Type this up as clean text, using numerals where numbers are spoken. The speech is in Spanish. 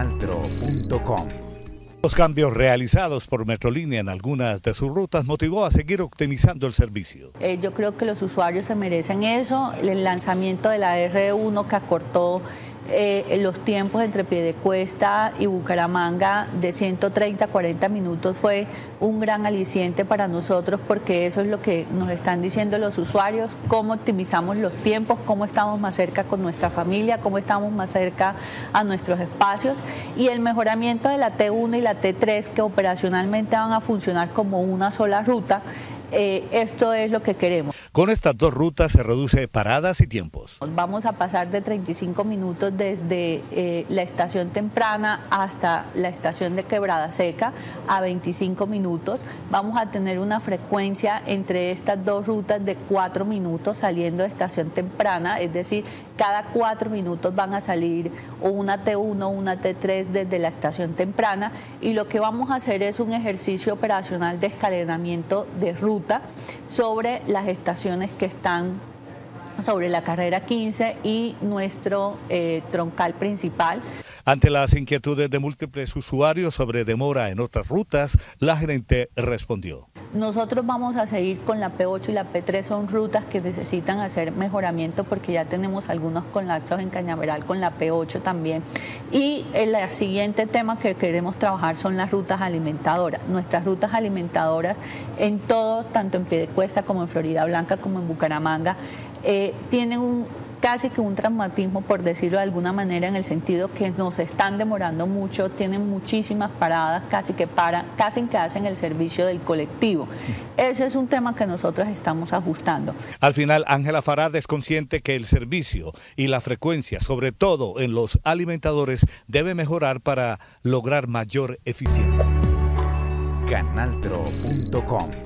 canaltro.com. Los cambios realizados por Metrolínea en algunas de sus rutas motivó a seguir optimizando el servicio. Yo creo que los usuarios se merecen eso. El lanzamiento de la R1 que acortó los tiempos entre Piedecuesta y Bucaramanga de 130 a 40 minutos fue un gran aliciente para nosotros, porque eso es lo que nos están diciendo los usuarios: cómo optimizamos los tiempos, cómo estamos más cerca con nuestra familia, cómo estamos más cerca a nuestros espacios, y el mejoramiento de la T1 y la T3, que operacionalmente van a funcionar como una sola ruta. Esto es lo que queremos. Con estas dos rutas se reduce paradas y tiempos. Vamos a pasar de 35 minutos desde la estación Temprana hasta la estación de Quebrada Seca a 25 minutos. Vamos a tener una frecuencia entre estas dos rutas de 4 minutos saliendo de estación Temprana, es decir, cada 4 minutos van a salir o una T1 o una T3 desde la estación Temprana, y lo que vamos a hacer es un ejercicio operacional de escalonamiento de ruta sobre las estaciones que están sobre la carrera 15 y nuestro troncal principal. Ante las inquietudes de múltiples usuarios sobre demora en otras rutas, la gerente respondió: nosotros vamos a seguir con la P8 y la P3, son rutas que necesitan hacer mejoramiento porque ya tenemos algunos colapsos en Cañaveral con la P8 también. Y el siguiente tema que queremos trabajar son las rutas alimentadoras. Nuestras rutas alimentadoras en todos, tanto en Piedecuesta como en Florida Blanca como en Bucaramanga, tienen casi que un traumatismo, por decirlo de alguna manera, en el sentido que nos están demorando mucho, tienen muchísimas paradas, casi que hacen el servicio del colectivo. Ese es un tema que nosotros estamos ajustando. Al final, Ángela Farad es consciente que el servicio y la frecuencia, sobre todo en los alimentadores, debe mejorar para lograr mayor eficiencia. canaltro.com